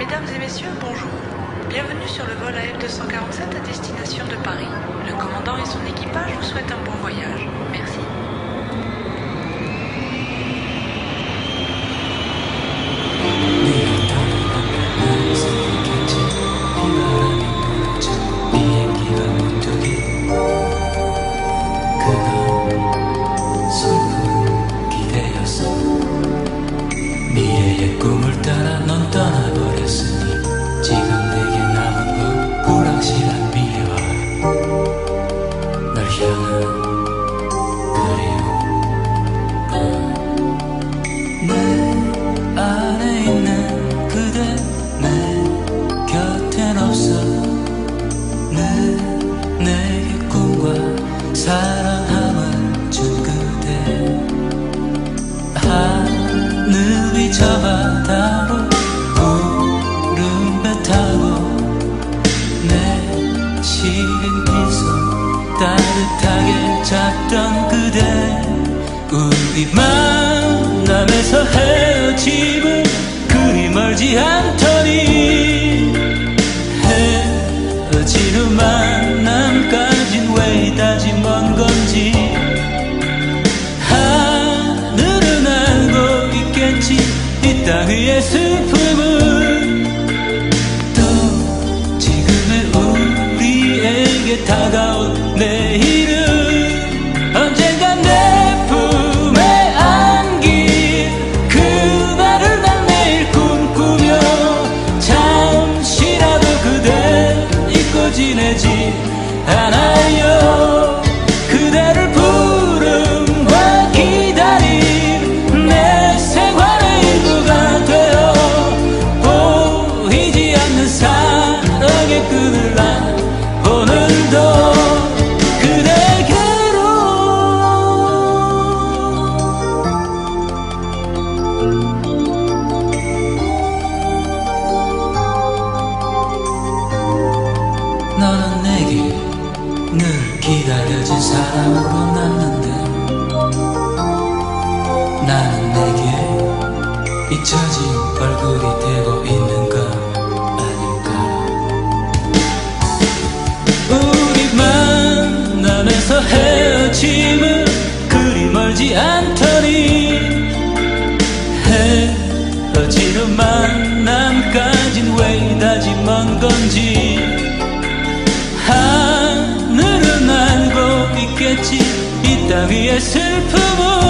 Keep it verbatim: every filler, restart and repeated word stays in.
Mesdames et messieurs, bonjour. Bienvenue sur le vol A F deux cent quarante-sept à destination de Paris. Le commandant et son équipage vous souhaitent un bon voyage. Merci. 미래의 꿈을 따라 넌 떠나버렸으니 지금 내게 남은 건 불확실한 미래와 널 향한 그리움. 내 안에 있는 그대 내 곁엔 없어. 내 내게 꿈과 사랑함을 준 그대. 하늘이 저 바다로 구름 배 타고 내 시린 빈손 따뜻하게 잡던 그대. 우리 만남에서 헤어짐은 그리 멀지 않더니 헤어진 후 만남까진 왜 이다지 먼 건지. 이 땅 위의 슬픔은 또 지금의 우리에게 다가올 내일은 언젠가 내 품에 안길 그날을 난 매일 꿈꾸며 잠시라도 그댈 잊고 지내지 않아요. 그대를 부름과 기다림 내 생활의 일부가 되어 보이지 않는 사랑의 끈을 난 오늘도 그대에게로. 너는 내게 늘 기다려진 사람으로 남는데 나는 내게 잊혀진 얼굴이 되고 있는 거 아닐까. 우리 만남에서 헤어짐은 그리 멀지 않더니 헤어진 후 만남까진 왜 이다지 먼 건지. 하늘은 알고 있겠지 이 땅 위의 슬픔은